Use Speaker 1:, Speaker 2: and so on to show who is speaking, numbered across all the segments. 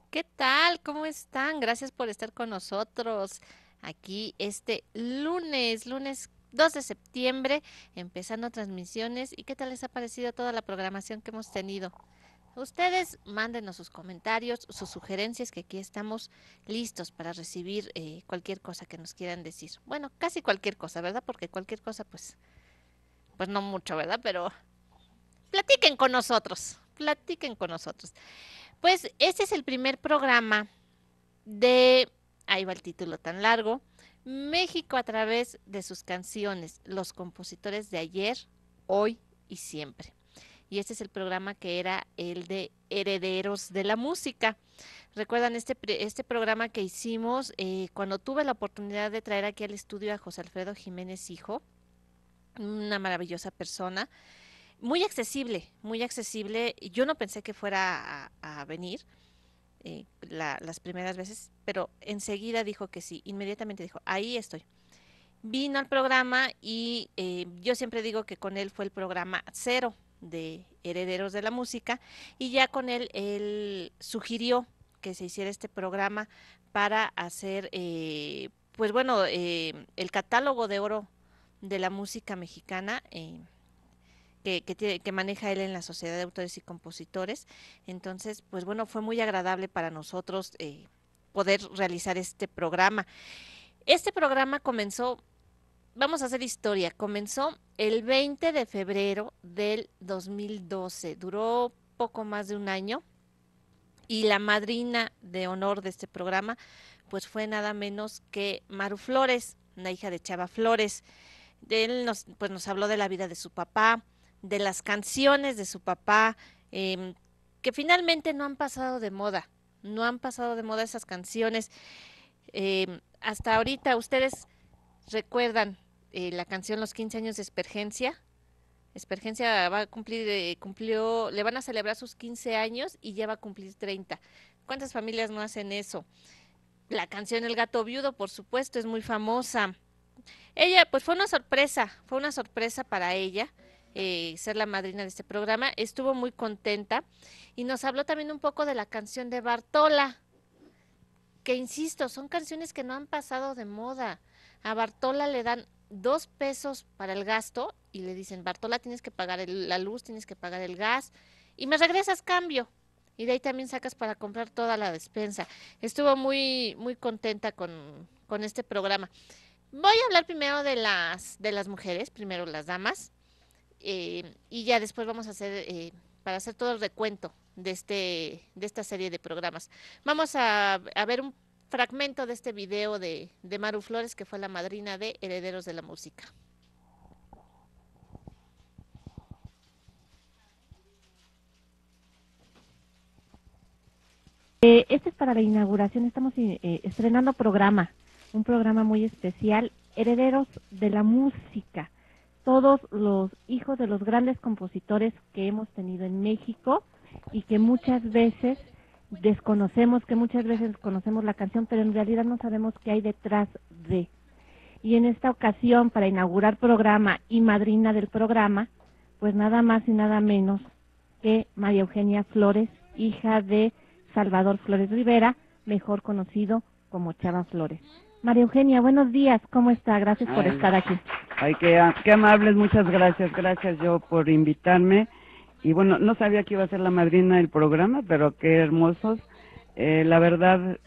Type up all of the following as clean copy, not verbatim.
Speaker 1: ¿Qué tal? ¿Cómo están? Gracias por estar con nosotros aquí este lunes 2 de septiembre, empezando transmisiones. ¿Y qué tal les ha parecido toda la programación que hemos tenido? Ustedes mándenos sus comentarios, sus sugerencias, que aquí estamos listos para recibir cualquier cosa que nos quieran decir. Bueno, casi cualquier cosa, ¿verdad? Porque cualquier cosa, pues no mucho, ¿verdad? Pero platiquen con nosotros, platiquen con nosotros. Pues este es el primer programa de, ahí va el título tan largo, México a través de sus canciones, los compositores de ayer, hoy y siempre. Y este es el programa que era el de Herederos de la Música. ¿Recuerdan este programa que hicimos cuando tuve la oportunidad de traer aquí al estudio a José Alfredo Jiménez Hijo? Una maravillosa persona, muy accesible, muy accesible. Yo no pensé que fuera a venir las primeras veces, pero enseguida dijo que sí, inmediatamente dijo, ahí estoy. Vino al programa y yo siempre digo que con él fue el programa cero de Herederos de la Música y ya con él sugirió que se hiciera este programa para hacer, pues bueno, el catálogo de oro de la música mexicana. Que maneja él en la Sociedad de Autores y Compositores. Entonces, pues bueno, fue muy agradable para nosotros poder realizar este programa. Este programa comenzó, vamos a hacer historia, comenzó el 20 de febrero del 2012, duró poco más de un año y la madrina de honor de este programa pues fue nada menos que Maru Flores, una hija de Chava Flores. Él nos habló de la vida de su papá, de las canciones de su papá, que finalmente no han pasado de moda, no han pasado de moda esas canciones. Hasta ahorita, ¿ustedes recuerdan la canción Los 15 años de Espergencia? Espergencia va a cumplir, cumplió, le van a celebrar sus 15 años y ya va a cumplir 30. ¿Cuántas familias no hacen eso? La canción El gato viudo, por supuesto, es muy famosa. Ella, pues fue una sorpresa para ella ser la madrina de este programa. Estuvo muy contenta y nos habló también un poco de la canción de Bartola, que insisto, son canciones que no han pasado de moda. A Bartola le dan 2 pesos para el gasto y le dicen, Bartola, tienes que pagar la luz, tienes que pagar el gas y me regresas cambio. Y de ahí también sacas para comprar toda la despensa. Estuvo muy contenta con este programa. Voy a hablar primero de las mujeres, primero las damas, y ya después vamos a hacer, para hacer todo el recuento de esta serie de programas. Vamos a ver un fragmento de este video de Maru Flores, que fue la madrina de Herederos de la Música.
Speaker 2: Este es para la inauguración, estamos estrenando programa, un programa muy especial, Herederos de la Música, todos los hijos de los grandes compositores que hemos tenido en México y que muchas veces desconocemos, que muchas veces conocemos la canción, pero en realidad no sabemos qué hay detrás de. Y en esta ocasión, para inaugurar programa y madrina del programa, pues nada más y nada menos que María Eugenia Flores, hija de Salvador Flores Rivera, mejor conocido como Chava Flores. María Eugenia, buenos días, ¿cómo está? Gracias por
Speaker 3: Ay,
Speaker 2: estar aquí.
Speaker 3: ay, qué amables, muchas gracias yo por invitarme. Y bueno, no sabía que iba a ser la madrina del programa, pero qué hermosos. La verdad,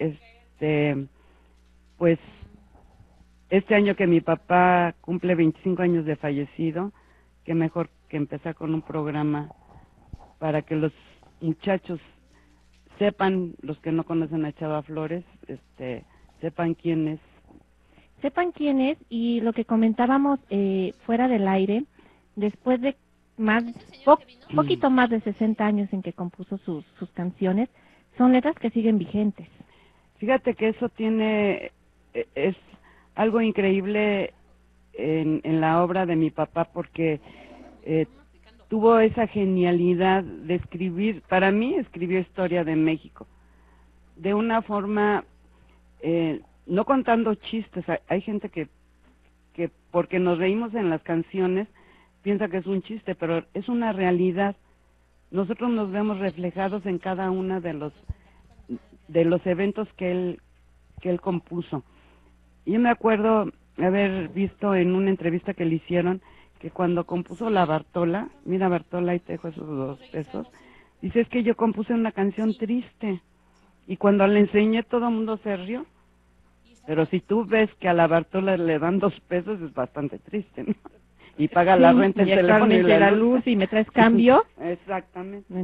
Speaker 3: pues, este año que mi papá cumple 25 años de fallecido, qué mejor que empezar con un programa para que los muchachos sepan, los que no conocen a Chava Flores, sepan quién es.
Speaker 2: Sepan quién es y lo que comentábamos fuera del aire, después de más, poquito más de 60 años en que compuso sus canciones, son letras que siguen vigentes.
Speaker 3: Fíjate que eso es algo increíble en la obra de mi papá porque eh, tuvo esa genialidad de escribir, para mí escribió historia de México, de una forma, no contando chistes, hay gente que porque nos reímos en las canciones piensa que es un chiste, pero es una realidad. Nosotros nos vemos reflejados en cada una de los eventos que él compuso. Yo me acuerdo haber visto en una entrevista que le hicieron que cuando compuso la Bartola, mira Bartola, ahí te dejo esos 2 pesos, dice, es que yo compuse una canción triste, y cuando le enseñé todo el mundo se rió, pero si tú ves que a la Bartola le dan 2 pesos es bastante triste, ¿no? Y paga la renta, el
Speaker 2: y
Speaker 3: teléfono y
Speaker 2: actualmente la
Speaker 3: luz.
Speaker 2: luz y me traes cambio.
Speaker 3: Exactamente.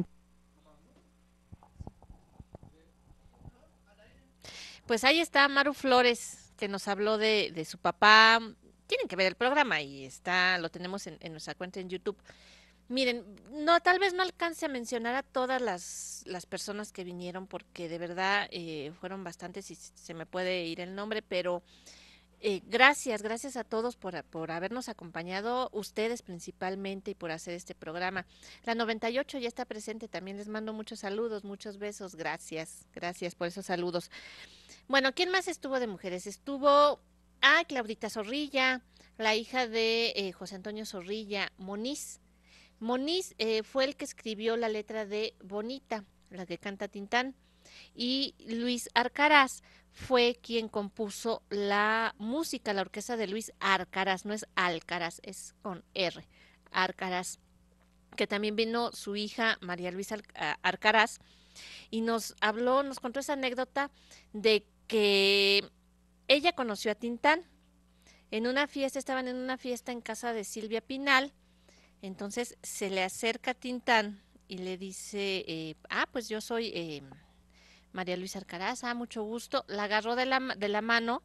Speaker 1: Pues ahí está Maru Flores, que nos habló de su papá. Tienen que ver el programa y lo tenemos en nuestra cuenta en YouTube. Miren, no, tal vez no alcance a mencionar a todas las personas que vinieron porque de verdad fueron bastantes y se me puede ir el nombre, pero gracias a todos por habernos acompañado, ustedes principalmente y por hacer este programa. La 98 ya está presente, también les mando muchos saludos, muchos besos, gracias por esos saludos. Bueno, ¿quién más estuvo de mujeres? Estuvo, Claudita Zorrilla, la hija de José Antonio Zorrilla, Moniz. Moniz fue el que escribió la letra de Bonita, la que canta Tintán, y Luis Arcaraz fue quien compuso la música, la orquesta de Luis Arcaraz, no es Alcaraz, es con R, Arcaraz, que también vino su hija María Luisa Arcaraz y nos contó esa anécdota de que ella conoció a Tintán estaban en una fiesta en casa de Silvia Pinal. Entonces se le acerca a Tintán y le dice, pues yo soy María Luisa Alcaraz, mucho gusto. La agarró de la mano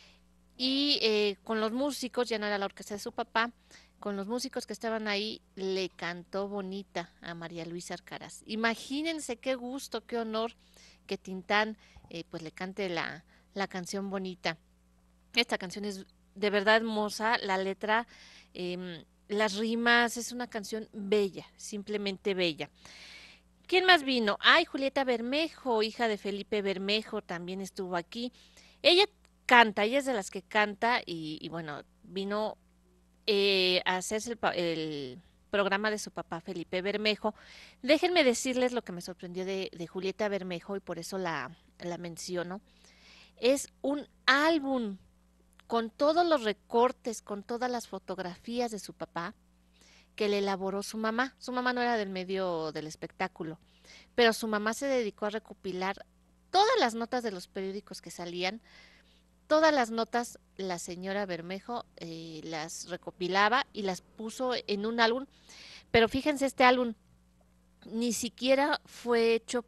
Speaker 1: y con los músicos, ya no era la orquesta de su papá, con los músicos que estaban ahí, le cantó Bonita a María Luisa Alcaraz. Imagínense qué gusto, qué honor que Tintán pues le cante la canción Bonita. Esta canción es de verdad hermosa, la letra, las rimas, es una canción bella, simplemente bella. ¿Quién más vino? Julieta Bermejo, hija de Felipe Bermejo, también estuvo aquí. Ella ella es de las que canta y bueno, vino a hacerse el programa de su papá Felipe Bermejo. Déjenme decirles lo que me sorprendió de Julieta Bermejo y por eso la menciono. Es un álbum con todos los recortes, con todas las fotografías de su papá que le elaboró su mamá. Su mamá no era del medio del espectáculo, pero su mamá se dedicó a recopilar todas las notas de los periódicos que salían, todas las notas la señora Bermejo las recopilaba y las puso en un álbum, pero fíjense, este álbum ni siquiera fue hecho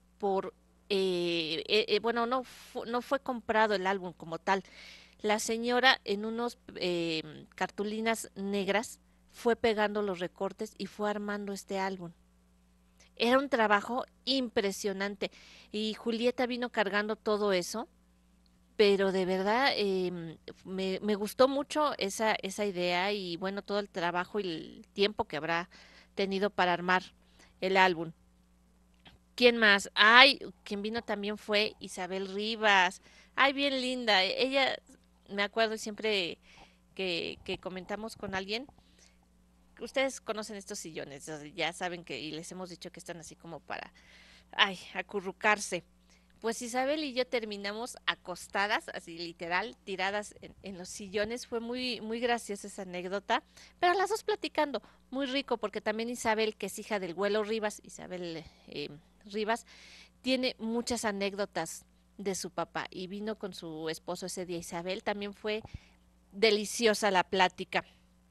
Speaker 1: bueno, no fue comprado el álbum como tal. La señora en unos cartulinas negras fue pegando los recortes y fue armando este álbum. Era un trabajo impresionante y Julieta vino cargando todo eso, pero de verdad me gustó mucho esa idea y bueno, todo el trabajo y el tiempo que habrá tenido para armar el álbum. ¿Quién más? Quien vino también fue Isabel Rivas. Bien linda. Ella, me acuerdo siempre que comentamos con alguien, ustedes conocen estos sillones, ya saben y les hemos dicho que están así como para, acurrucarse. Pues Isabel y yo terminamos acostadas, así literal, tiradas en los sillones. Fue muy, muy graciosa esa anécdota, pero las dos platicando, muy rico, porque también Isabel, que es hija del Güelo Rivas, Isabel Rivas, tiene muchas anécdotas de su papá y vino con su esposo ese día. Isabel, también fue deliciosa la plática.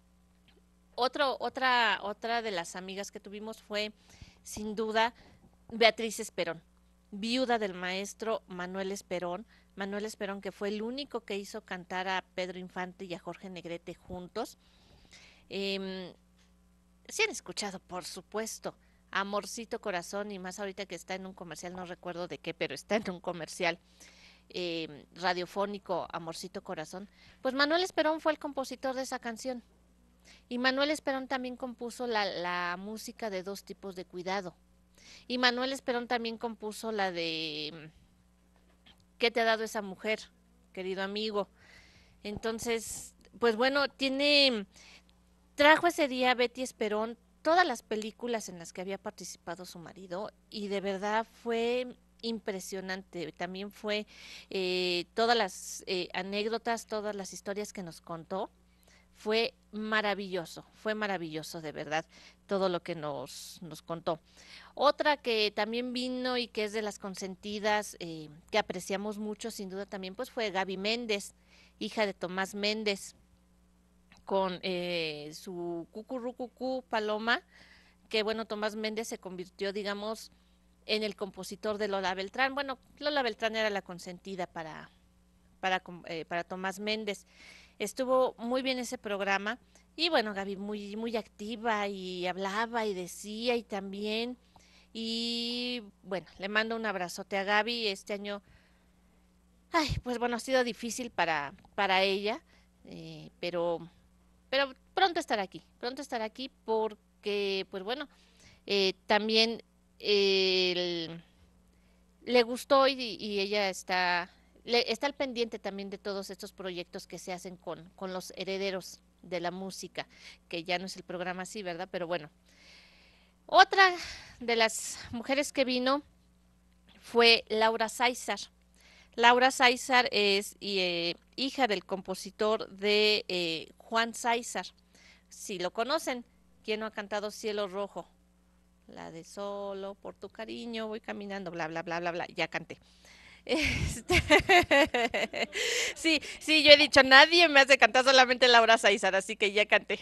Speaker 1: Otra de las amigas que tuvimos fue, sin duda, Beatriz Esperón, viuda del maestro Manuel Esperón. Manuel Esperón, que fue el único que hizo cantar a Pedro Infante y a Jorge Negrete juntos. Sí han escuchado, por supuesto, Amorcito Corazón, y más ahorita que está en un comercial, no recuerdo de qué, pero está en un comercial radiofónico, Amorcito Corazón. Pues Manuel Esperón fue el compositor de esa canción. Y Manuel Esperón también compuso la música de Dos tipos de cuidado. Y Manuel Esperón también compuso la de ¿Qué te ha dado esa mujer, querido amigo? Entonces, pues bueno, trajo ese día Betty Esperón todas las películas en las que había participado su marido y de verdad fue impresionante. También fue todas las anécdotas, todas las historias que nos contó. Fue maravilloso de verdad todo lo que nos contó. Otra que también vino y que es de las consentidas, que apreciamos mucho sin duda también, pues fue Gaby Méndez, hija de Tomás Méndez, con su cucurrucucú Paloma, que bueno, Tomás Méndez se convirtió, digamos, en el compositor de Lola Beltrán. Bueno, Lola Beltrán era la consentida para Tomás Méndez. Estuvo muy bien ese programa y bueno, Gaby muy activa y hablaba y decía y también. Y bueno, le mando un abrazote a Gaby. Este año, ay, pues bueno, ha sido difícil para ella, pero pronto estará aquí porque, pues bueno, también le gustó y ella está al pendiente también de todos estos proyectos que se hacen con los herederos de la música, que ya no es el programa así, ¿verdad? Pero bueno, otra de las mujeres que vino fue Laura Sáizar. Laura Sáizar es hija del compositor de Juan Sáizar. Si lo conocen, ¿quién no ha cantado Cielo Rojo? La de solo por tu cariño voy caminando, bla, bla, bla, bla, bla, ya canté. Este, sí, yo he dicho, nadie me hace cantar, solamente Laura Sáizar, así que ya canté.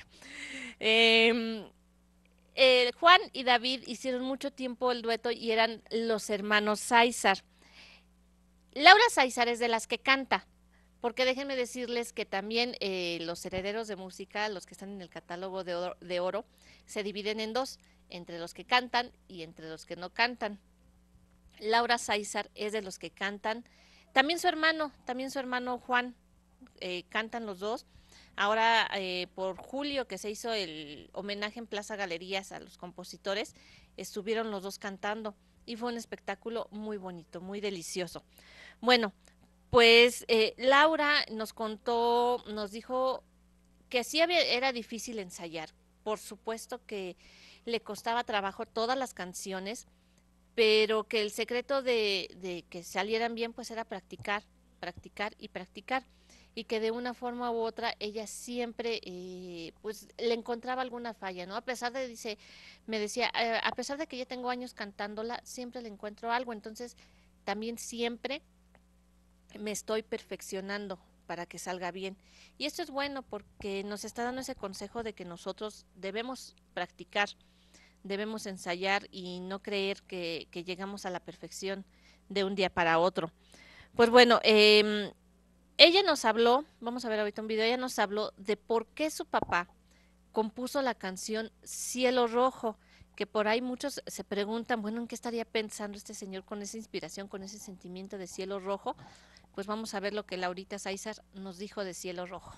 Speaker 1: Juan y David hicieron mucho tiempo el dueto y eran los hermanos Sáizar. Laura Sáizar es de las que canta, porque déjenme decirles que también los herederos de música, los que están en el catálogo de oro, se dividen en dos, entre los que cantan y entre los que no cantan. Laura Sáizar es de los que cantan, también su hermano Juan, cantan los dos. Ahora por julio que se hizo el homenaje en Plaza Galerías a los compositores, estuvieron los dos cantando y fue un espectáculo muy bonito, muy delicioso. Bueno, pues Laura nos dijo que sí era difícil ensayar. Por supuesto que le costaba trabajo todas las canciones, pero que el secreto de que salieran bien pues era practicar, practicar y practicar, y que de una forma u otra ella siempre pues le encontraba alguna falla, ¿no? Me decía, a pesar de que ya tengo años cantándola, siempre le encuentro algo, entonces también siempre me estoy perfeccionando para que salga bien. Y esto es bueno porque nos está dando ese consejo de que nosotros debemos practicar, debemos ensayar y no creer que llegamos a la perfección de un día para otro. Pues bueno, ella nos habló, vamos a ver ahorita un video, ella nos habló de por qué su papá compuso la canción Cielo Rojo, que por ahí muchos se preguntan, bueno, ¿en qué estaría pensando este señor con esa inspiración, con ese sentimiento de cielo rojo? Pues vamos a ver lo que Laurita Sáizar nos dijo de Cielo Rojo.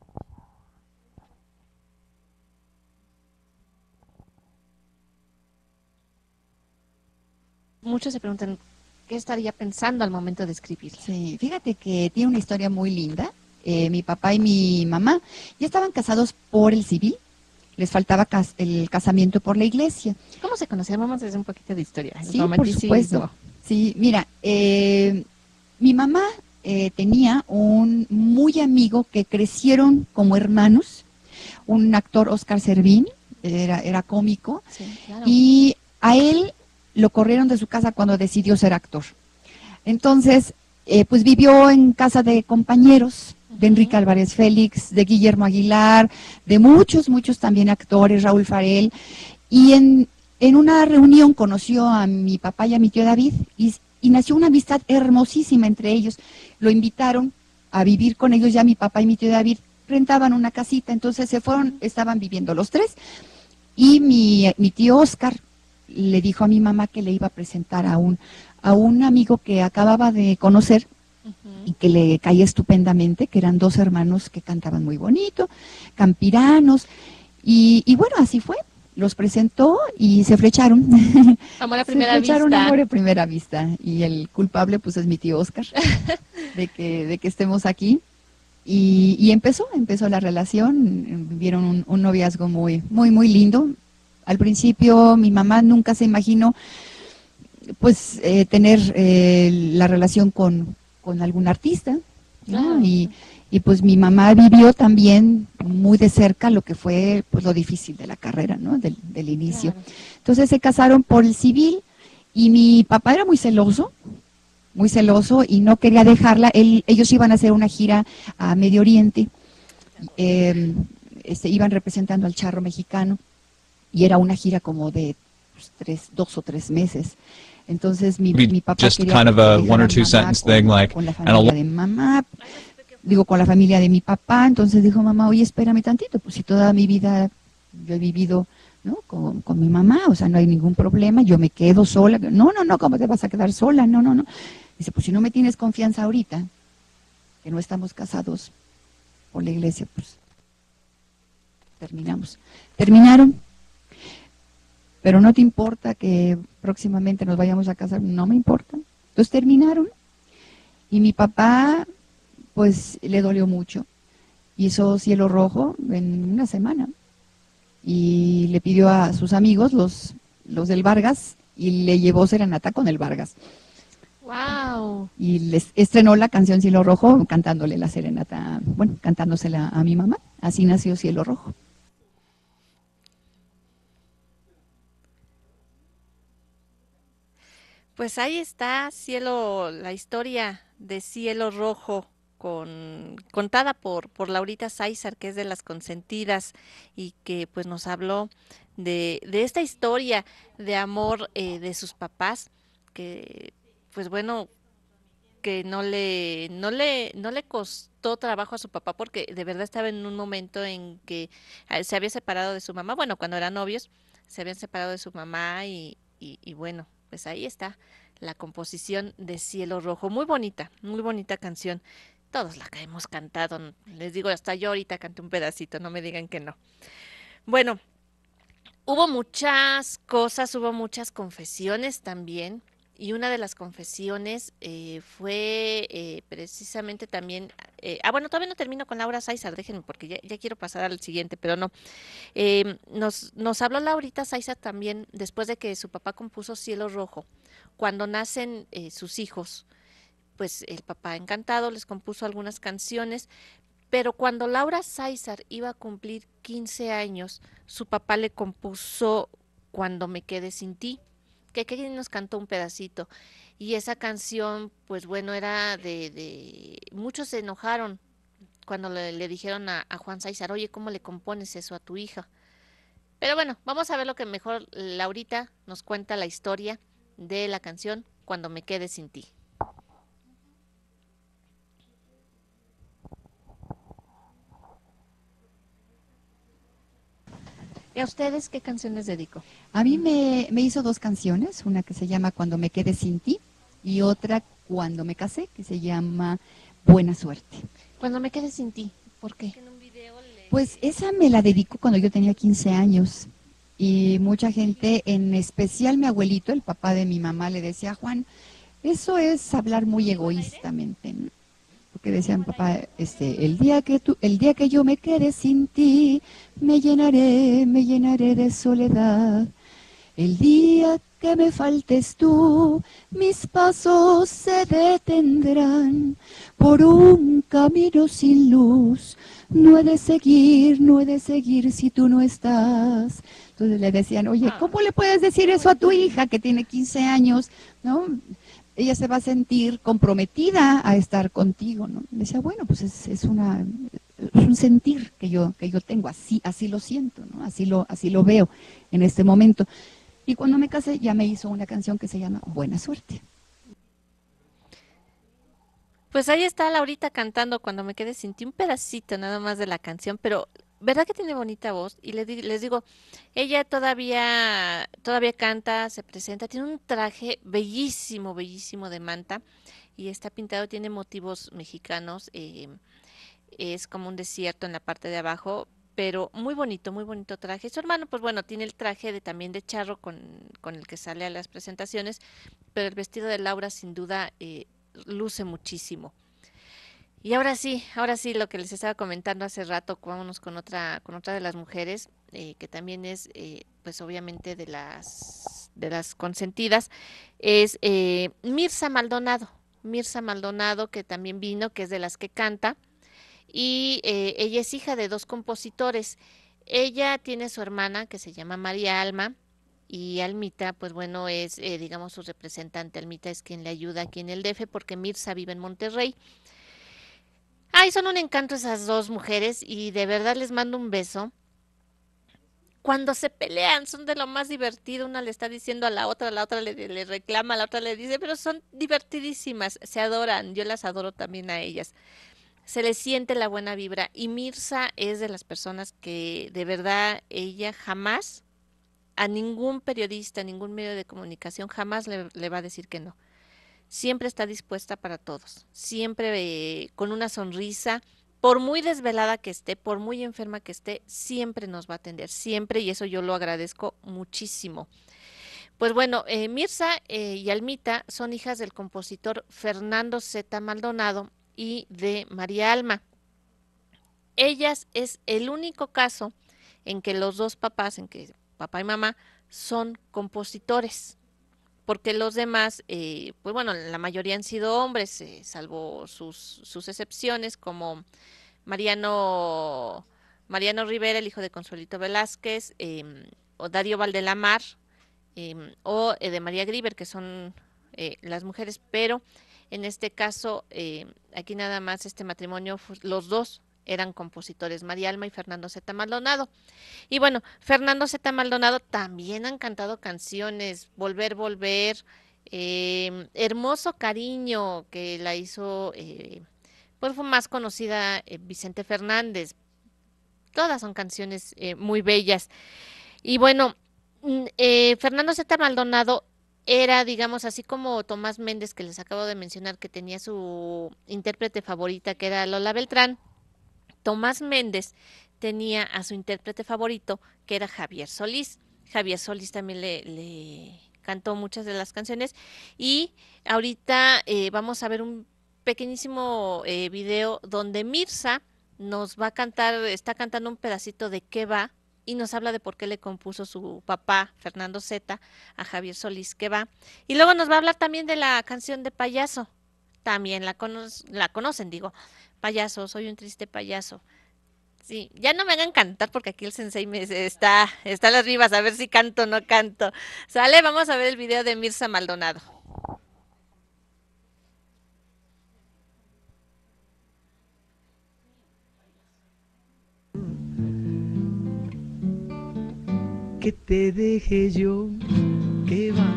Speaker 1: Muchos se preguntan, ¿qué estaría pensando al momento de escribir?
Speaker 4: Sí, fíjate que tiene una historia muy linda. Mi papá y mi mamá ya estaban casados por el civil, les faltaba el casamiento por la iglesia.
Speaker 1: ¿Cómo se conocieron? Vamos a hacer un poquito de historia.
Speaker 4: Sí, por supuesto. Sí, mira, mi mamá tenía un muy amigo que crecieron como hermanos, un actor, Oscar Servín, era cómico,
Speaker 1: sí, claro.
Speaker 4: Y a él lo corrieron de su casa cuando decidió ser actor. Entonces, pues vivió en casa de compañeros, de Enrique Álvarez Félix, de Guillermo Aguilar, de muchos también actores, Raúl Farel, y en una reunión conoció a mi papá y a mi tío David, y nació una amistad hermosísima entre ellos. Lo invitaron a vivir con ellos, ya mi papá y mi tío David rentaban una casita, entonces se fueron, estaban viviendo los tres, y mi tío Oscar le dijo a mi mamá que le iba a presentar a un amigo que acababa de conocer y que le caía estupendamente, que eran dos hermanos que cantaban muy bonito, campiranos, y bueno, así fue. Los presentó y se flecharon.
Speaker 1: Amor a primera vista.
Speaker 4: Amor a primera vista. Y el culpable pues es mi tío Oscar de que estemos aquí. Y empezó la relación, vivieron un noviazgo muy lindo. Al principio mi mamá nunca se imaginó pues tener la relación con algún artista, ¿no?
Speaker 1: Claro.
Speaker 4: Y pues mi mamá vivió también muy de cerca lo que fue pues lo difícil de la carrera, ¿no? Del inicio.
Speaker 1: Claro.
Speaker 4: Entonces se casaron por el civil y mi papá era muy celoso y no quería dejarla. Ellos iban a hacer una gira a Medio Oriente, iban representando al charro mexicano y era una gira como de pues, 2 o 3 meses. Entonces mi papá
Speaker 5: just
Speaker 4: quería
Speaker 5: kind of a
Speaker 4: dejar
Speaker 5: one
Speaker 4: a
Speaker 5: or two
Speaker 4: mamá
Speaker 5: sentence thing, like,
Speaker 4: con la
Speaker 5: and a
Speaker 4: familia de mamá, digo, con la familia de mi papá. Entonces dijo mamá, oye, espérame tantito, pues si toda mi vida yo he vivido, ¿no? Con mi mamá, o sea, no hay ningún problema, yo me quedo sola. No, no, no, ¿cómo te vas a quedar sola? No, no, no. Dice, pues si no me tienes confianza ahorita, que no estamos casados por la iglesia, pues terminamos. Terminaron, pero no te importa que próximamente nos vayamos a casar, no me importa. Entonces terminaron y mi papá, pues le dolió mucho. Hizo Cielo Rojo en una semana y le pidió a sus amigos, los del Vargas, y le llevó serenata con el Vargas.
Speaker 1: Wow.
Speaker 4: Y les estrenó la canción Cielo Rojo cantándole la serenata, bueno, cantándosela a mi mamá. Así nació Cielo Rojo.
Speaker 1: Pues ahí está Cielo, la historia de Cielo Rojo contada por Laurita Sáizar, que es de las consentidas y que pues nos habló de esta historia de amor de sus papás, que pues bueno, que no le costó trabajo a su papá porque de verdad estaba en un momento en que se había separado de su mamá, bueno, cuando eran novios, se habían separado de su mamá y bueno, pues ahí está la composición de Cielo Rojo, muy bonita canción. Todos la que hemos cantado, les digo, hasta yo ahorita canté un pedacito, no me digan que no. Bueno, hubo muchas cosas, hubo muchas confesiones también. Y una de las confesiones fue precisamente también, bueno, todavía no termino con Laura Sáizar, déjenme porque ya quiero pasar al siguiente, pero no. Nos habló Laurita Sáizar también después de que su papá compuso Cielo Rojo. Cuando nacen sus hijos, pues el papá encantado les compuso algunas canciones, pero cuando Laura Sáizar iba a cumplir 15 años, su papá le compuso Cuando me quede sin ti, que nos cantó un pedacito. Y esa canción, pues bueno, era muchos se enojaron cuando le dijeron a Juan Sáizar, oye, ¿cómo le compones eso a tu hija? Pero bueno, vamos a ver lo que mejor Laurita nos cuenta la historia de la canción Cuando me quede sin ti. ¿Y a ustedes qué canción les dedico?
Speaker 4: A mí me hizo 2 canciones, una que se llama Cuando me quede sin ti y otra Cuando me casé, que se llama Buena Suerte.
Speaker 1: Cuando me quede sin ti, ¿por qué?
Speaker 4: Pues esa me la dedicó cuando yo tenía 15 años y mucha gente, en especial mi abuelito, el papá de mi mamá, le decía, Juan, eso es hablar muy egoístamente, ¿no? Porque decían, papá, el día que yo me quede sin ti, me llenaré de soledad. El día que me faltes tú, mis pasos se detendrán por un camino sin luz. No he de seguir si tú no estás. Entonces le decían, oye, ¿cómo le puedes decir eso a tu hija que tiene 15 años? ¿No? Ella se va a sentir comprometida a estar contigo, ¿no? Le decía, bueno, pues es un sentir que yo tengo, así lo siento, ¿no? Así lo veo en este momento. Y cuando me casé ya me hizo una canción que se llama Buena Suerte.
Speaker 1: Pues ahí está Laurita cantando Cuando me quede sin ti, un pedacito nada más de la canción, pero verdad que tiene bonita voz y les digo, ella todavía canta, se presenta, tiene un traje bellísimo, bellísimo de manta y está pintado, tiene motivos mexicanos, es como un desierto en la parte de abajo, pero muy bonito traje. Su hermano, pues bueno, tiene el traje también de charro con el que sale a las presentaciones, pero el vestido de Laura sin duda luce muchísimo. Y ahora sí, lo que les estaba comentando hace rato, vámonos con otra de las mujeres, que también es, pues obviamente de las consentidas, es Mirza Maldonado. Mirza Maldonado, que también vino, que es de las que canta, y ella es hija de dos compositores. Ella tiene su hermana que se llama María Alma, y Almita, pues bueno, es, digamos, su representante. Almita es quien le ayuda aquí en el DF, porque Mirza vive en Monterrey. Ay, son un encanto esas dos mujeres, y de verdad les mando un beso. Cuando se pelean son de lo más divertido, una le está diciendo a la otra le reclama, la otra le dice, pero son divertidísimas, se adoran, yo las adoro también a ellas. Se les siente la buena vibra, y Mirza es de las personas que de verdad ella jamás, a ningún periodista, a ningún medio de comunicación, jamás le va a decir que no. Siempre está dispuesta para todos, siempre con una sonrisa, por muy desvelada que esté, por muy enferma que esté, siempre nos va a atender, siempre, y eso yo lo agradezco muchísimo. Pues bueno, Mirza y Almita son hijas del compositor Fernando Z. Maldonado y de María Alma. Ellas es el único caso en que los dos papás, en que papá y mamá, son compositores, porque los demás, pues bueno, la mayoría han sido hombres, salvo sus excepciones, como Mariano, Mariano Rivera, el hijo de Consuelito Velázquez, o Darío Valdelamar, o de María Grieber, que son las mujeres, pero en este caso, aquí nada más este matrimonio, los dos eran compositores, María Alma y Fernando Z. Maldonado. Y bueno, Fernando Z. Maldonado también han cantado canciones, Volver, Volver, Hermoso Cariño, que la hizo, pues fue más conocida Vicente Fernández. Todas son canciones muy bellas. Y bueno, Fernando Z. Maldonado era, digamos, así como Tomás Méndez, que les acabo de mencionar, que tenía su intérprete favorita, que era Lola Beltrán. Tomás Méndez tenía a su intérprete favorito, que era Javier Solís. Javier Solís también le cantó muchas de las canciones, y ahorita vamos a ver un pequeñísimo video donde Mirza nos va a cantar, está cantando un pedacito de ¿Qué va? Y nos habla de por qué le compuso su papá, Fernando Z., a Javier Solís ¿Qué va? Y luego nos va a hablar también de la canción de Payaso. También la conocen, digo, Payaso, soy un triste payaso. Sí, ya no me hagan cantar porque aquí el sensei está a las vivas, a ver si canto o no canto. Sale, vamos a ver el video de Mirza Maldonado.
Speaker 5: Que te deje yo, que va.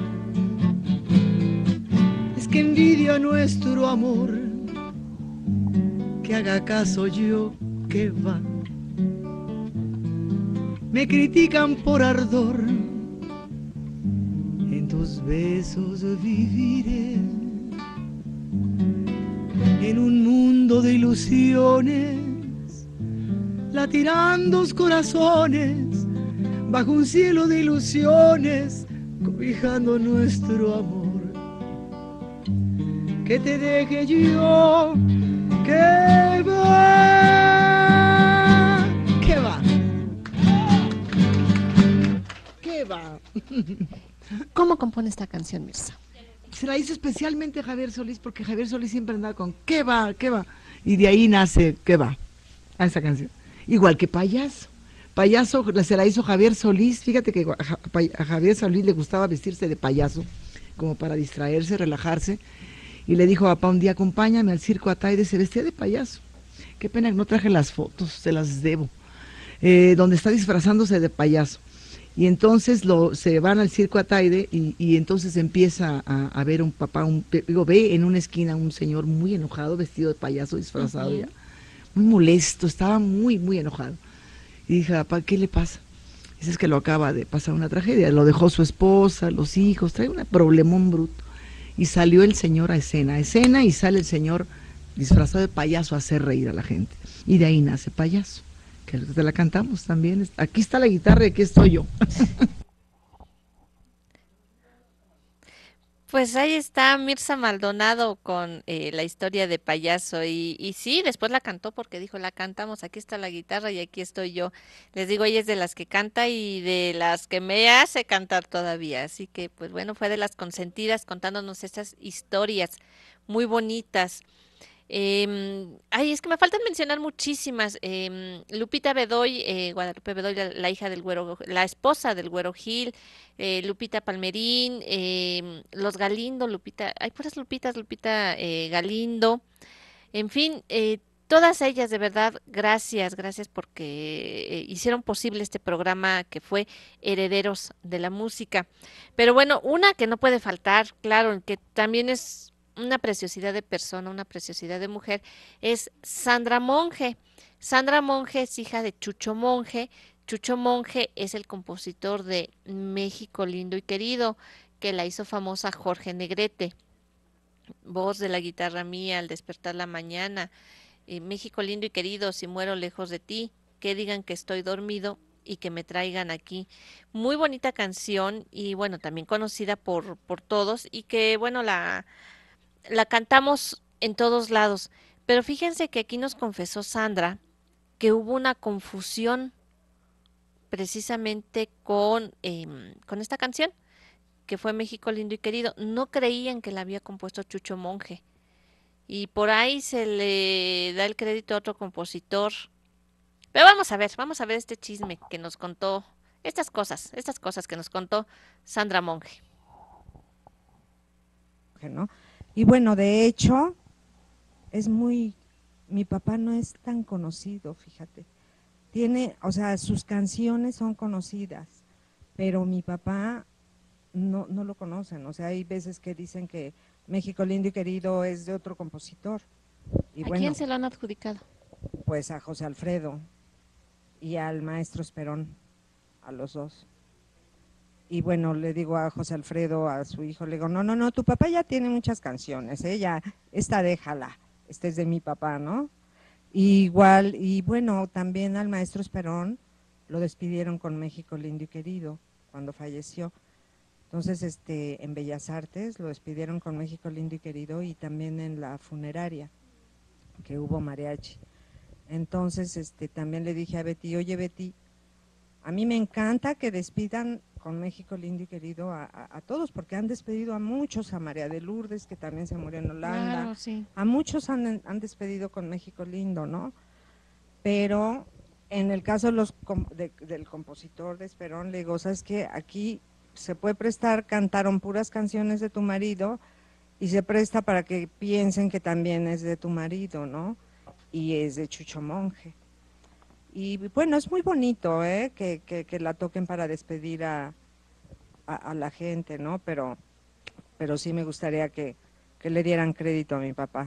Speaker 5: Es que envidio nuestro amor, que haga caso yo, que va. Me critican por ardor, en tus besos viviré, en un mundo de ilusiones, latirán dos corazones, bajo un cielo de ilusiones, cobijando nuestro amor. Que te deje yo, que va, que va, que va.
Speaker 1: ¿Cómo compone esta canción, Mirza?
Speaker 5: Se la hizo especialmente a Javier Solís, porque Javier Solís siempre andaba con ¿qué va, qué va? Y de ahí nace ¿qué va? A esa canción. Igual que Payaso. Payaso se la hizo Javier Solís. Fíjate que a Javier Solís le gustaba vestirse de payaso, como para distraerse, relajarse. Y le dijo a papá un día, acompáñame al circo Ataide, se vestía de payaso. Qué pena que no traje las fotos, se las debo. Donde está disfrazándose de payaso. Y entonces se van al circo Ataide y entonces empieza a ver un papá, ve en una esquina un señor muy enojado, vestido de payaso, disfrazado ya. Muy molesto, estaba muy, muy enojado. Y dije, papá, ¿qué le pasa? Dice, es que lo acaba de pasar una tragedia, lo dejó su esposa, los hijos, trae un problemón bruto. Y salió el señor a escena, y sale el señor disfrazado de payaso a hacer reír a la gente. Y de ahí nace Payaso, que te la cantamos también. Aquí está la guitarra y aquí estoy yo.
Speaker 1: Pues ahí está Mirza Maldonado con la historia de payaso y sí, después la cantó porque dijo, la cantamos, aquí está la guitarra y aquí estoy yo. Les digo, ella es de las que canta y de las que me hace cantar todavía. Así que, pues bueno, fue de las consentidas contándonos estas historias muy bonitas. Ay, es que me faltan mencionar muchísimas. Lupita Bedoy, Guadalupe Bedoy, la hija del güero, la esposa del güero Gil, Lupita Palmerín, los Galindo, Lupita, hay puras Lupitas, Lupita Galindo, en fin, todas ellas de verdad, gracias, gracias porque hicieron posible este programa que fue Herederos de la Música. Pero bueno, una que no puede faltar, claro, que también es una preciosidad de persona, una preciosidad de mujer, es Sandra Monge. Sandra Monge es hija de Chucho Monge. Chucho Monge es el compositor de México lindo y querido, que la hizo famosa Jorge Negrete. Voz de la guitarra mía al despertar la mañana, México lindo y querido, si muero lejos de ti, que digan que estoy dormido y que me traigan aquí. Muy bonita canción y bueno, también conocida por todos y que bueno, la cantamos en todos lados. Pero fíjense que aquí nos confesó Sandra que hubo una confusión precisamente con esta canción, que fue México lindo y querido. No creían que la había compuesto Chucho Monge. Y por ahí se le da el crédito a otro compositor. Pero vamos a ver este chisme que nos contó, estas cosas que nos contó Sandra Monge.
Speaker 6: ¿No? Y bueno, de hecho, es muy, mi papá no es tan conocido, fíjate. Tiene, o sea, sus canciones son conocidas, pero mi papá no lo conocen. O sea, hay veces que dicen que México lindo y querido es de otro compositor. Y
Speaker 1: ¿A
Speaker 6: bueno,
Speaker 1: quién se lo han adjudicado?
Speaker 6: pues a José Alfredo y al maestro Esperón, a los dos. Y bueno, le digo a José Alfredo, a su hijo, le digo, no, tu papá ya tiene muchas canciones, ya, esta déjala, esta es de mi papá, ¿no? Y igual, y bueno, también al maestro Esperón lo despidieron con México lindo y querido, cuando falleció. Entonces, en Bellas Artes lo despidieron con México lindo y querido y también en la funeraria, que hubo mariachi. Entonces, también le dije a Betty, oye Betty, a mí me encanta que despidan con México lindo y querido a todos, porque han despedido a muchos, a María de Lourdes, que también se murió en Holanda,
Speaker 1: Claro, sí.
Speaker 6: a muchos han despedido con México lindo, ¿no? Pero en el caso del compositor de Esperón, le digo, ¿sabes qué? Aquí se puede prestar, cantaron puras canciones de tu marido y se presta para que piensen que también es de tu marido, ¿no? Y es de Chucho Monge. Y bueno, es muy bonito, que la toquen para despedir a la gente, ¿no? Pero sí me gustaría que le dieran crédito a mi papá.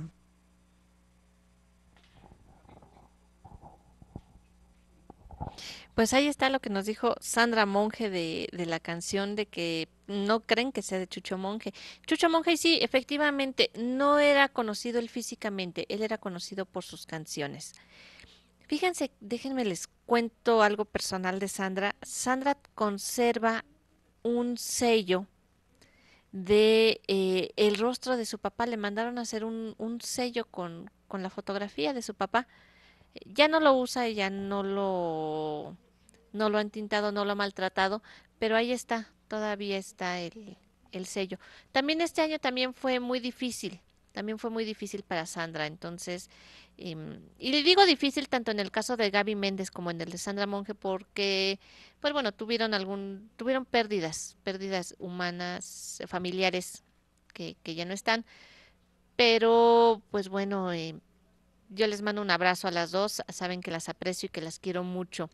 Speaker 1: Pues ahí está lo que nos dijo Sandra Monge de la canción de que no creen que sea de Chucho Monge. Chucho Monge sí, efectivamente, no era conocido él físicamente, él era conocido por sus canciones. Fíjense, déjenme les cuento algo personal de Sandra. Sandra conserva un sello de el rostro de su papá. Le mandaron a hacer un sello con la fotografía de su papá. Ya no lo usa, ya no lo han tintado, no lo ha maltratado, pero ahí está, todavía está el sello. También este año también fue muy difícil para Sandra, entonces, y le digo difícil tanto en el caso de Gaby Méndez como en el de Sandra Monge, porque, pues bueno, tuvieron pérdidas humanas, familiares que ya no están, pero pues bueno, yo les mando un abrazo a las dos, saben que las aprecio y que las quiero mucho.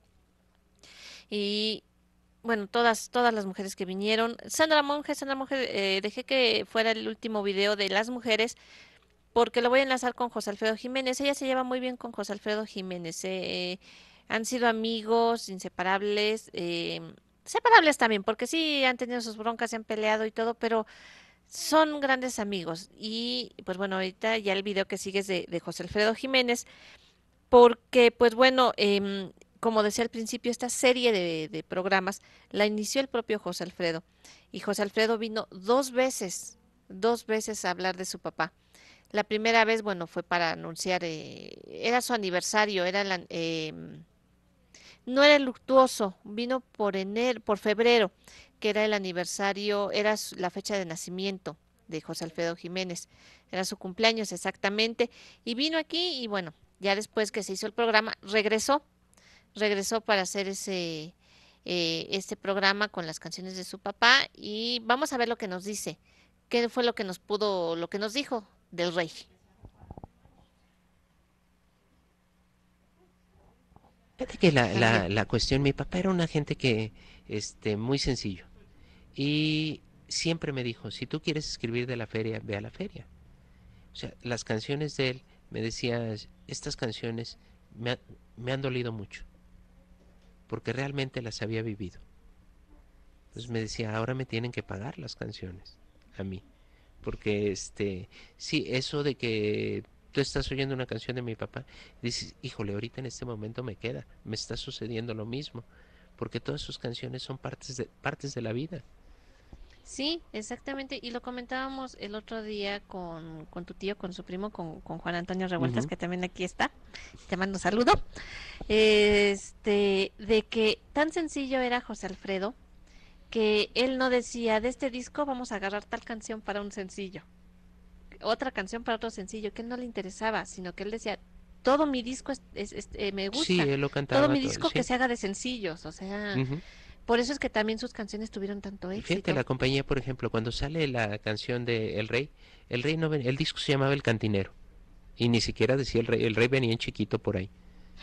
Speaker 1: Y bueno, todas las mujeres que vinieron. Sandra Monge, dejé que fuera el último video de las mujeres porque lo voy a enlazar con José Alfredo Jiménez. Ella se lleva muy bien con José Alfredo Jiménez. Han sido amigos, inseparables, separables también, porque sí han tenido sus broncas, se han peleado y todo, pero son grandes amigos. Y pues bueno, ahorita ya el video que sigue es de José Alfredo Jiménez porque, pues bueno, como decía al principio, esta serie de programas la inició el propio José Alfredo. Y José Alfredo vino dos veces dos veces hablar de su papá. La primera vez, bueno, fue para anunciar, era su aniversario, no era el luctuoso, vino por enero, por febrero, que era el aniversario, era la fecha de nacimiento de José Alfredo Jiménez, era su cumpleaños exactamente, y vino aquí y bueno, ya después que se hizo el programa, regresó para hacer este programa con las canciones de su papá y vamos a ver lo que nos dice, qué fue lo que nos dijo del rey.
Speaker 7: Fíjate que
Speaker 1: A ver.
Speaker 7: la cuestión, mi papá era una gente que, muy sencillo. Y siempre me dijo, si tú quieres escribir de la feria, ve a la feria. O sea, las canciones de él, me decía, estas canciones me, me han dolido mucho, porque realmente las había vivido. Entonces me decía, ahora me tienen que pagar las canciones, a mí. Porque, sí, eso de que tú estás oyendo una canción de mi papá, dices, híjole, ahorita en este momento me está sucediendo lo mismo, porque todas sus canciones son partes de la vida.
Speaker 1: Sí, exactamente. Y lo comentábamos el otro día con tu tío, con su primo, con Juan Antonio Revueltas,
Speaker 7: Ujú.
Speaker 1: que también aquí está. Te mando saludo. De que tan sencillo era José Alfredo que él no decía, de este disco vamos a agarrar tal canción para un sencillo, otra canción para otro sencillo, que él no le interesaba, sino que él decía, todo mi disco me
Speaker 7: Sí,
Speaker 1: gusta,
Speaker 7: él lo
Speaker 1: todo
Speaker 7: cantaba
Speaker 1: mi
Speaker 7: todo,
Speaker 1: disco que
Speaker 7: sí.
Speaker 1: se haga de sencillos, o sea,
Speaker 7: Ujú.
Speaker 1: por eso es que también sus canciones tuvieron tanto
Speaker 7: Fíjate,
Speaker 1: éxito.
Speaker 7: la compañía, por ejemplo, cuando sale la canción de El Rey no el disco se llamaba El Cantinero, y ni siquiera decía El Rey venía en chiquito por ahí.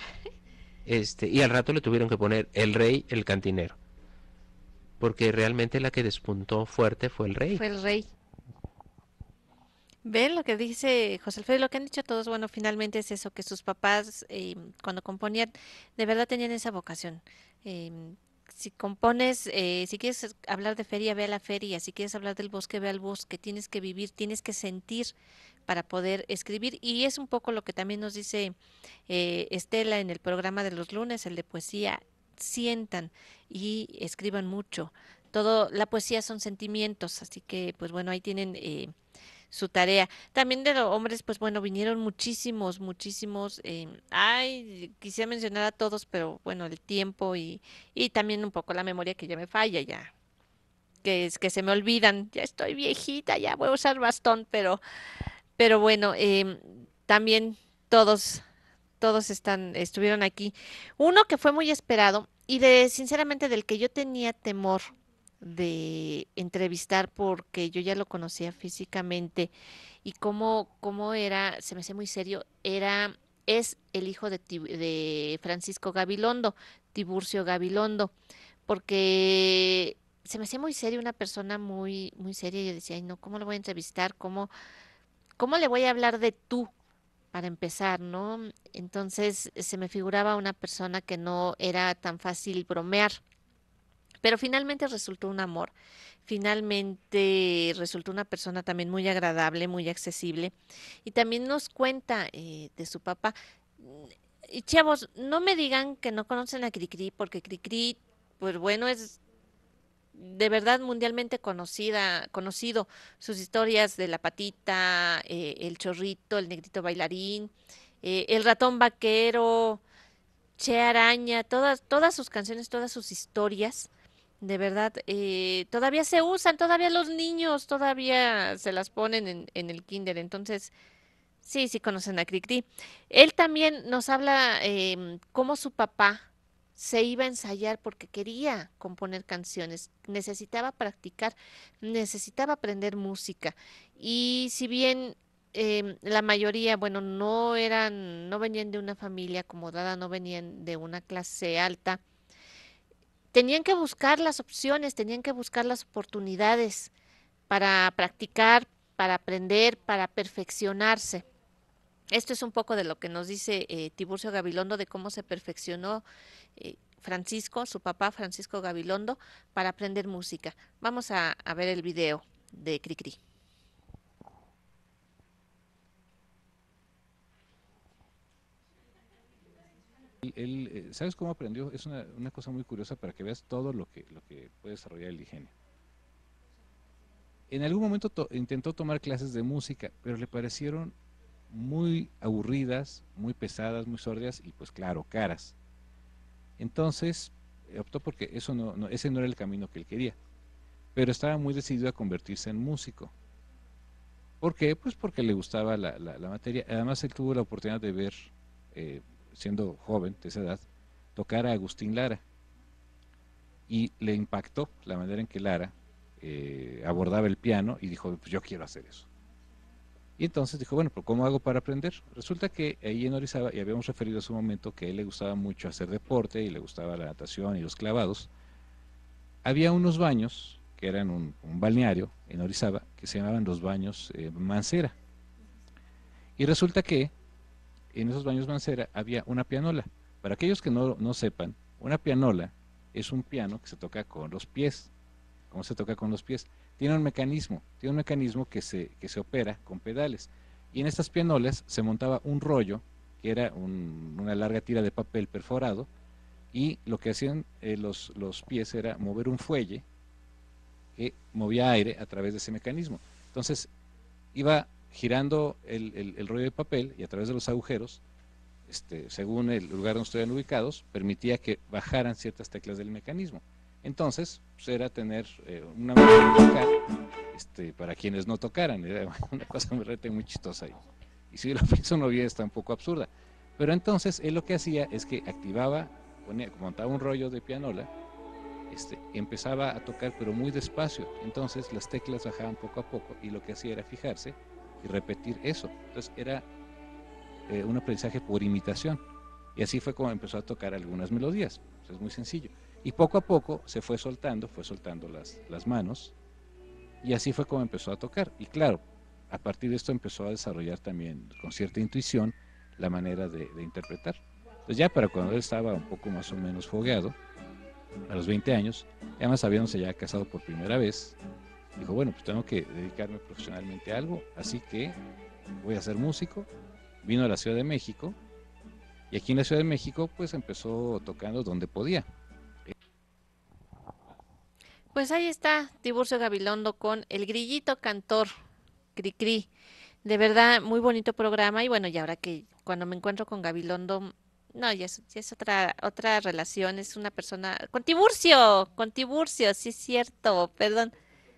Speaker 7: Y al rato le tuvieron que poner El Rey, el Cantinero, porque realmente la que despuntó fuerte fue El Rey.
Speaker 1: Fue el rey. Ven lo que dice José Alfredo, lo que han dicho todos, bueno, finalmente es eso, que sus papás cuando componían, de verdad tenían esa vocación. Em, si compones, si quieres hablar de feria, ve a la feria, si quieres hablar del bosque, ve al bosque, tienes que vivir, tienes que sentir para poder escribir. Y es un poco lo que también nos dice Estela en el programa de los lunes, el de poesía, sientan y escriban mucho. Todo, la poesía son sentimientos, así que pues bueno, ahí tienen su tarea. También de los hombres, pues bueno, vinieron muchísimos. Ay, quisiera mencionar a todos, pero bueno, el tiempo y también un poco la memoria que ya me falla, ya. Que es que se me olvidan, ya estoy viejita, ya voy a usar bastón, pero bueno, también todos, estuvieron aquí. Uno que fue muy esperado y sinceramente del que yo tenía temor de entrevistar porque yo ya lo conocía físicamente y cómo era, se me hacía muy serio, es el hijo de Francisco Gabilondo, Tiburcio Gabilondo, porque se me hacía muy serio, una persona muy seria y yo decía, ay no, ¿cómo lo voy a entrevistar? ¿Cómo le voy a hablar de tú? Para empezar, ¿no? Entonces se me figuraba una persona que no era tan fácil bromear, pero finalmente resultó un amor, finalmente resultó una persona también muy agradable, muy accesible, y también nos cuenta de su papá. Y chavos, no me digan que no conocen a Cricri, porque Cricri, pues bueno, es de verdad mundialmente conocido, sus historias de la patita, el chorrito, el negrito bailarín, el ratón vaquero, Che Araña, todas sus canciones, todas sus historias, de verdad, todavía se usan, todavía los niños todavía se las ponen en el kinder, entonces sí conocen a Cricri. Él también nos habla cómo su papá se iba a ensayar porque quería componer canciones, necesitaba practicar, necesitaba aprender música. Y si bien la mayoría, bueno, no venían de una familia acomodada, no venían de una clase alta, tenían que buscar las opciones, tenían que buscar las oportunidades para practicar, para aprender, para perfeccionarse. Esto es un poco de lo que nos dice Tiburcio Gabilondo de cómo se perfeccionó Francisco, su papá Francisco Gabilondo, para aprender música. Vamos a ver el video de Cricri.
Speaker 8: Él, ¿sabes cómo aprendió? Es una cosa muy curiosa para que veas todo lo que puede desarrollar el ingenio. En algún momento intentó tomar clases de música, pero le parecieron muy aburridas, muy pesadas, muy sordas y pues claro, caras. Entonces optó porque ese no era el camino que él quería, pero estaba muy decidido a convertirse en músico. ¿Por qué? Pues porque le gustaba la materia. Además, él tuvo la oportunidad de ver, siendo joven, de esa edad, tocar a Agustín Lara. Y le impactó la manera en que Lara abordaba el piano y dijo, pues yo quiero hacer eso. Y entonces dijo, bueno, pero ¿cómo hago para aprender? Resulta que ahí en Orizaba, y habíamos referido hace un momento que a él le gustaba mucho hacer deporte y le gustaba la natación y los clavados, había unos baños que eran un balneario en Orizaba que se llamaban los baños Mancera. Y resulta que en esos baños Mancera había una pianola. Para aquellos que no sepan, una pianola es un piano que se toca con los pies. ¿Cómo se toca con los pies? Tiene un mecanismo que se opera con pedales. Y en estas pianolas se montaba un rollo, que era una larga tira de papel perforado, y lo que hacían los pies era mover un fuelle que movía aire a través de ese mecanismo. Entonces iba girando el rollo de papel y a través de los agujeros, según el lugar donde estuvieran ubicados, permitía que bajaran ciertas teclas del mecanismo. Entonces, pues era tener una manera de tocar, para quienes no tocaran, era una cosa muy chistosa ahí. Y si lo pienso, no había, está un poco absurda. Pero entonces, él lo que hacía es que activaba, montaba un rollo de pianola, empezaba a tocar, pero muy despacio. Entonces, las teclas bajaban poco a poco, y lo que hacía era fijarse y repetir eso. Entonces, era un aprendizaje por imitación. Y así fue como empezó a tocar algunas melodías. Pues es muy sencillo. Y poco a poco se fue soltando las manos, y así fue como empezó a tocar. Y claro, a partir de esto empezó a desarrollar también con cierta intuición la manera de interpretar. Entonces ya para cuando él estaba un poco más o menos fogueado, a los 20 años, además habiéndose ya casado por primera vez, dijo, bueno, pues tengo que dedicarme profesionalmente a algo, así que voy a ser músico. Vino a la Ciudad de México, y aquí en la Ciudad de México pues empezó tocando donde podía.
Speaker 1: Pues ahí está Tiburcio Gabilondo con El Grillito Cantor, Cricri. De verdad, muy bonito programa. Y bueno, y ahora que cuando me encuentro con Gabilondo, no, ya es otra relación, es una persona. Con Tiburcio, sí es cierto, perdón.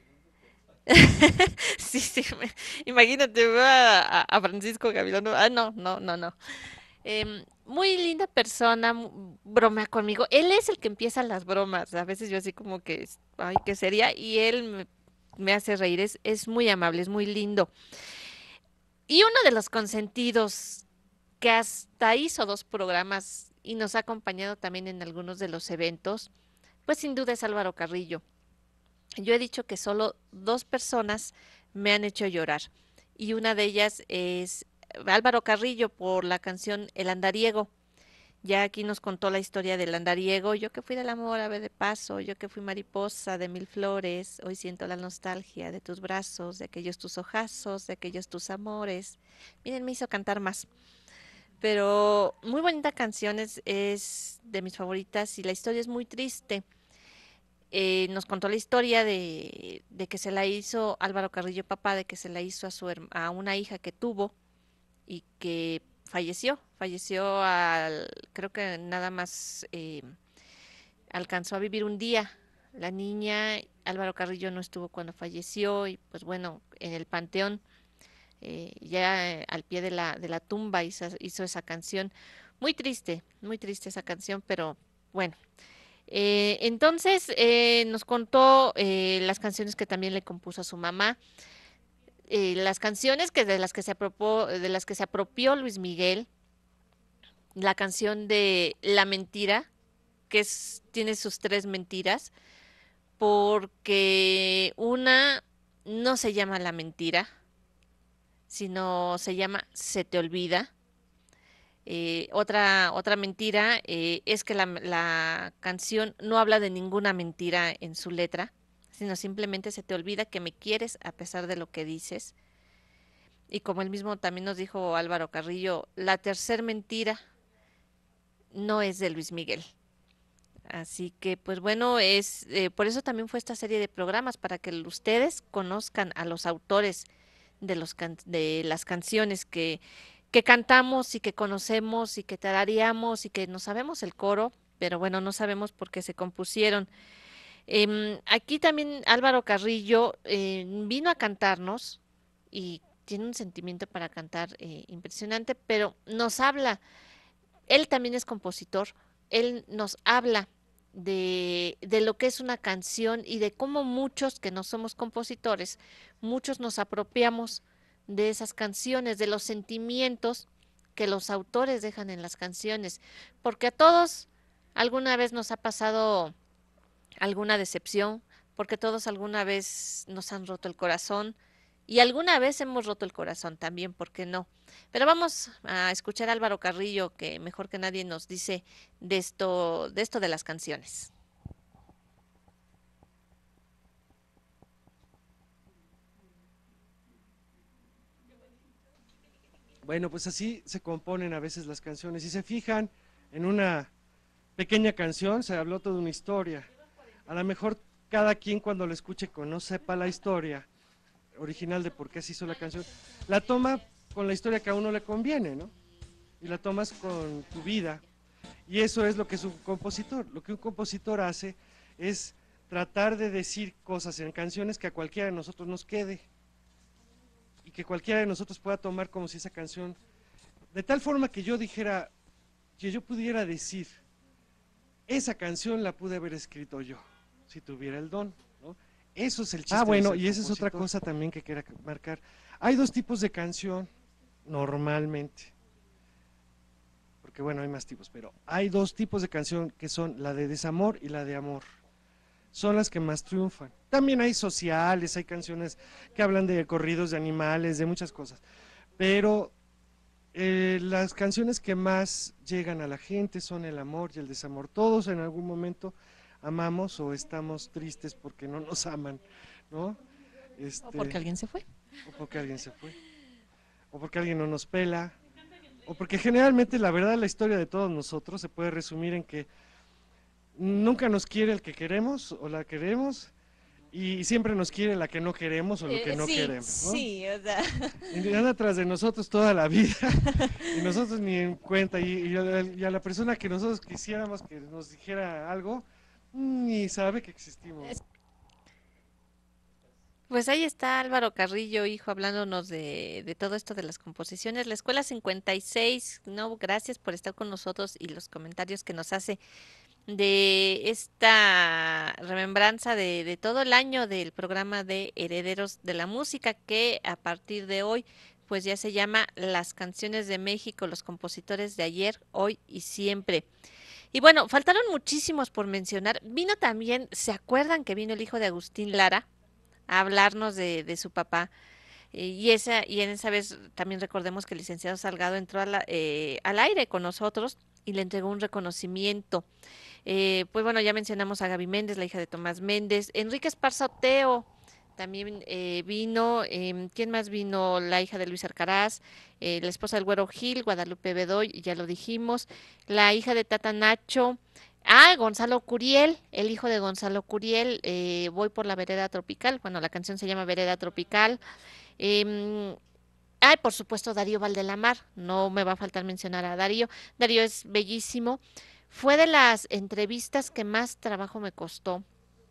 Speaker 1: Sí, sí, imagínate, veo a Francisco Gabilondo. Ah, no, no, no, no. Muy linda persona, bromea conmigo. Él es el que empieza las bromas. A veces yo así como que, ay, ¿qué sería? Y él me hace reír. Es muy amable, es muy lindo. Y uno de los consentidos que hasta hizo 2 programas y nos ha acompañado también en algunos de los eventos, pues sin duda es Álvaro Carrillo. Yo he dicho que solo 2 personas me han hecho llorar, y una de ellas es Álvaro Carrillo por la canción El Andariego. Ya aquí nos contó la historia del andariego. Yo que fui del amor ave de paso, yo que fui mariposa de 1000 flores, hoy siento la nostalgia de tus brazos, de aquellos tus ojazos, de aquellos tus amores. Miren, me hizo cantar más. Pero muy bonita canción, es de mis favoritas, y la historia es muy triste. Nos contó la historia de que se la hizo Álvaro Carrillo, papá, de que se la hizo a una hija que tuvo, y que falleció creo que nada más alcanzó a vivir un día. La niña, Álvaro Carrillo no estuvo cuando falleció, y pues bueno, en el panteón, ya al pie de la tumba hizo esa canción. Muy triste esa canción, pero bueno. Entonces nos contó las canciones que también le compuso a su mamá, las canciones de las que se apropió Luis Miguel, la canción de La Mentira, tiene sus 3 mentiras, porque una no se llama La Mentira, sino se llama Se te olvida. Otra mentira es que la canción no habla de ninguna mentira en su letra, sino simplemente se te olvida que me quieres a pesar de lo que dices. Y como él mismo también nos dijo Álvaro Carrillo, la tercer mentira no es de Luis Miguel. Así que, pues bueno, por eso también fue esta serie de programas, para que ustedes conozcan a los autores de las canciones que cantamos y que conocemos y que tarareamos y que no sabemos el coro, pero bueno, no sabemos por qué se compusieron. Aquí también Álvaro Carrillo vino a cantarnos y tiene un sentimiento para cantar impresionante, pero nos habla, él también es compositor, él nos habla de lo que es una canción y de cómo muchos que no somos compositores, muchos nos apropiamos de esas canciones, de los sentimientos que los autores dejan en las canciones, porque a todos alguna vez nos ha pasado alguna decepción, porque todos alguna vez nos han roto el corazón y alguna vez hemos roto el corazón también, ¿por qué no? Pero vamos a escuchar a Álvaro Carrillo, que mejor que nadie nos dice de esto de las canciones.
Speaker 9: Bueno, pues así se componen a veces las canciones. Si se fijan en una pequeña canción, se habló toda una historia. A lo mejor cada quien cuando la escuche no sepa la historia original de por qué se hizo la canción, la toma con la historia que a uno le conviene, ¿no? Y la tomas con tu vida. Y eso es lo que es un compositor. Lo que un compositor hace es tratar de decir cosas en canciones que a cualquiera de nosotros nos quede. Y que cualquiera de nosotros pueda tomar como si esa canción, de tal forma que yo dijera, que yo pudiera decir, esa canción la pude haber escrito yo, si tuviera el don, ¿no? Eso es el chiste. Bueno, y esa es otra cosa también que quiero marcar. Hay dos tipos de canción, normalmente, porque bueno, hay más tipos, pero hay dos tipos de canción que son la de desamor y la de amor. Son las que más triunfan. También hay sociales, hay canciones que hablan de corridos de animales, de muchas cosas, pero las canciones que más llegan a la gente son el amor y el desamor. Todos en algún momento amamos o estamos tristes porque no nos aman, ¿no?
Speaker 10: O porque alguien se fue.
Speaker 9: O porque alguien se fue. O porque alguien no nos pela. O porque generalmente la verdad la historia de todos nosotros se puede resumir en que nunca nos quiere el que queremos o la queremos y siempre nos quiere la que no queremos o lo que no queremos, ¿no?
Speaker 10: Sí, o sea.
Speaker 9: Y anda tras de nosotros toda la vida y nosotros ni en cuenta y a la persona que nosotros quisiéramos que nos dijera algo, ni sabe que existimos.
Speaker 1: Pues ahí está Álvaro Carrillo, hijo, hablándonos de todo esto de las composiciones. La Escuela 56, no, gracias por estar con nosotros y los comentarios que nos hace de esta remembranza de todo el año del programa de Herederos de la Música, que a partir de hoy pues ya se llama Las Canciones de México, los compositores de ayer, hoy y siempre. Y bueno, faltaron muchísimos por mencionar. Vino también, ¿se acuerdan que vino el hijo de Agustín Lara a hablarnos de su papá? Y en esa vez también recordemos que el licenciado Salgado entró al aire con nosotros y le entregó un reconocimiento. Pues bueno, ya mencionamos a Gaby Méndez, la hija de Tomás Méndez. Enrique Esparza Oteo también vino. ¿Quién más vino? La hija de Luis Arcaraz, la esposa del Güero Gil, Guadalupe Bedoy, ya lo dijimos. La hija de Tata Nacho. Gonzalo Curiel, el hijo de Gonzalo Curiel, Voy por la vereda tropical. Bueno, la canción se llama Vereda Tropical. Por supuesto, Darío Valdelamar, no me va a faltar mencionar a Darío. Darío es bellísimo. Fue de las entrevistas que más trabajo me costó,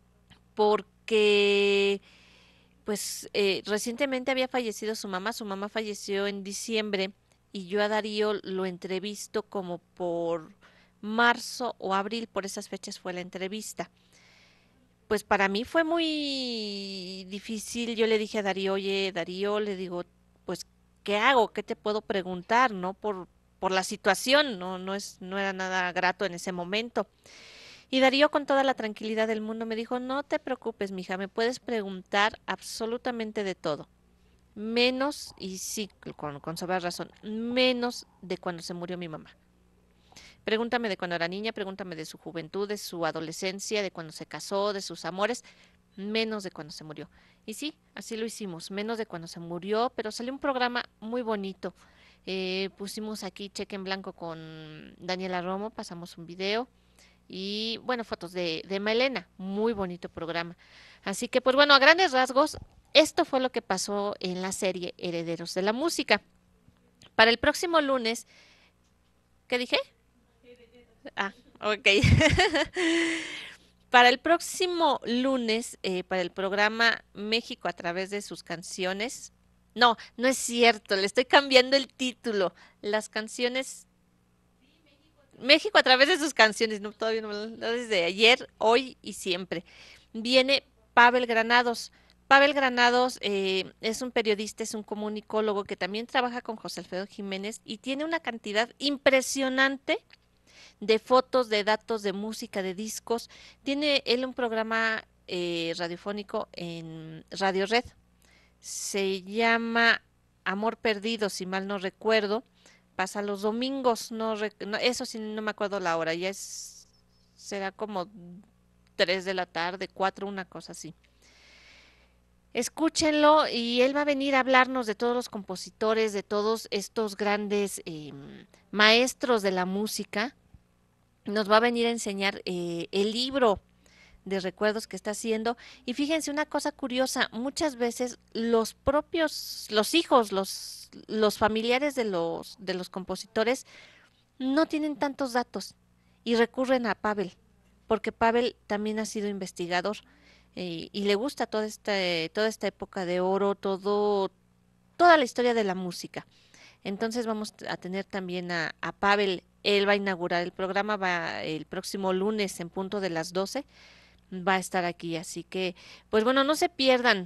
Speaker 1: porque pues recientemente había fallecido su mamá falleció en diciembre y yo a Darío lo entrevisto como por marzo o abril, por esas fechas fue la entrevista. Pues para mí fue muy difícil. Yo le dije a Darío, oye, Darío, le digo, pues, ¿qué hago? ¿Qué te puedo preguntar? ¿No? Por la situación, no era nada grato en ese momento. Y Darío, con toda la tranquilidad del mundo, me dijo, no te preocupes, mija, me puedes preguntar absolutamente de todo. Menos, y sí, con sobra razón, menos de cuando se murió mi mamá. Pregúntame de cuando era niña, pregúntame de su juventud, de su adolescencia, de cuando se casó, de sus amores, menos de cuando se murió. Y sí, así lo hicimos, menos de cuando se murió, pero salió un programa muy bonito. Pusimos aquí Cheque en Blanco con Daniela Romo, pasamos un video y bueno, fotos de Malena, muy bonito programa. Así que pues bueno, a grandes rasgos, esto fue lo que pasó en la serie Herederos de la Música. Para el próximo lunes, ¿qué dije? Ah, ok. Para el próximo lunes, para el programa México a través de sus canciones, no, no es cierto, le estoy cambiando el título. Las canciones, México a través de sus canciones, no, todavía no, desde ayer, hoy y siempre. Viene Pavel Granados. Pavel Granados es un periodista, es un comunicólogo que también trabaja con José Alfredo Jiménez y tiene una cantidad impresionante de fotos, de datos, de música, de discos. Tiene él un programa radiofónico en Radio Red. Se llama Amor Perdido, si mal no recuerdo. Pasa los domingos, eso sí no me acuerdo la hora, será como 3 de la tarde, 4, una cosa así. Escúchenlo y él va a venir a hablarnos de todos los compositores, de todos estos grandes maestros de la música. Nos va a venir a enseñar el libro de recuerdos que está haciendo. Y fíjense una cosa curiosa, muchas veces los hijos, los familiares de los compositores no tienen tantos datos y recurren a Pavel, porque Pavel también ha sido investigador y le gusta toda esta época de oro, toda la historia de la música. Entonces vamos a tener también a Pavel. Él va a inaugurar el programa, va el próximo lunes en punto de las 12, va a estar aquí, así que pues bueno, no se pierdan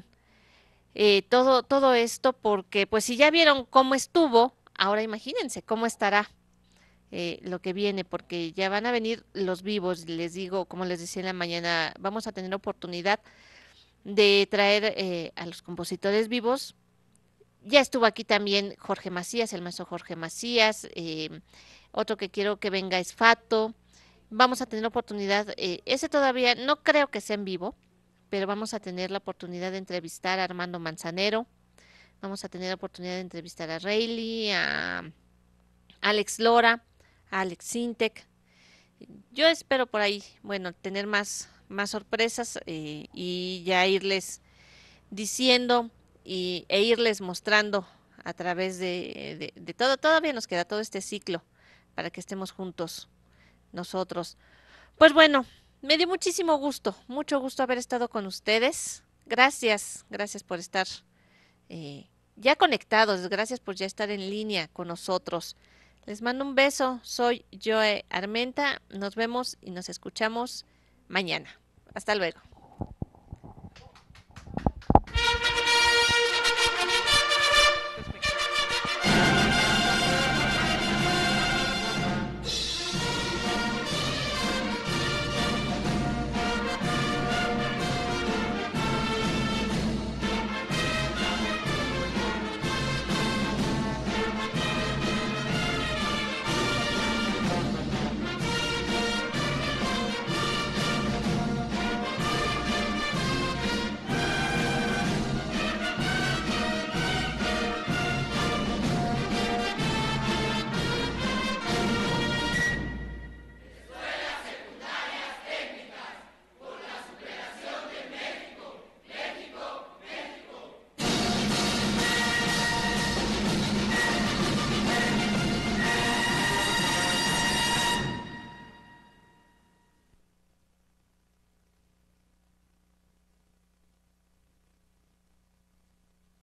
Speaker 1: todo esto, porque pues si ya vieron cómo estuvo, ahora imagínense cómo estará lo que viene, porque ya van a venir los vivos. Les digo, como les decía en la mañana, vamos a tener oportunidad de traer a los compositores vivos. Ya estuvo aquí también Jorge Macías, el maestro Jorge Macías, otro que quiero que venga es Fato. Vamos a tener oportunidad, ese todavía no creo que sea en vivo, pero vamos a tener la oportunidad de entrevistar a Armando Manzanero, vamos a tener la oportunidad de entrevistar a Rayleigh, a Alex Lora, a Alex Sintek. Yo espero por ahí, bueno, tener más sorpresas y ya irles diciendo e irles mostrando a través de todo. Todavía nos queda todo este ciclo para que estemos juntos nosotros. Pues bueno, me dio muchísimo gusto, mucho gusto haber estado con ustedes. Gracias por estar ya conectados, gracias por ya estar en línea con nosotros. Les mando un beso, soy Joe Armenta, nos vemos y nos escuchamos mañana. Hasta luego.